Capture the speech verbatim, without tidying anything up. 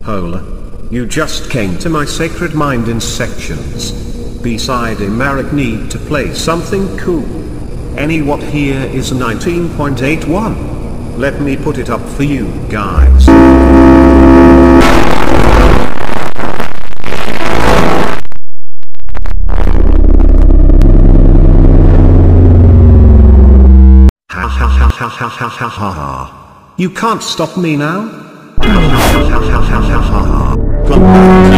Hola. You just came to my sacred mind in sections. Beside a Maric need to play something cool. Any what here is nineteen point eight one. Let me put it up for you guys. Ha ha ha ha ha ha ha ha ha. You can't stop me now? Ha ha ha ha ha ha ha ha.